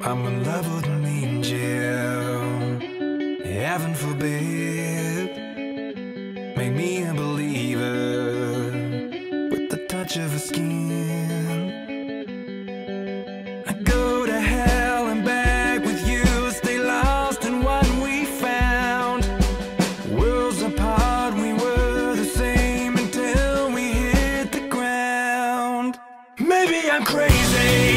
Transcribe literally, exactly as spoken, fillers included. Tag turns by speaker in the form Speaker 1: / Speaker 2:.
Speaker 1: I'm in love with an angel, heaven forbid. Make me a believer with the touch of her skin. I go to hell and back with you, stay lost in what we found. Worlds apart, we were the same until we hit the ground. Maybe I'm crazy.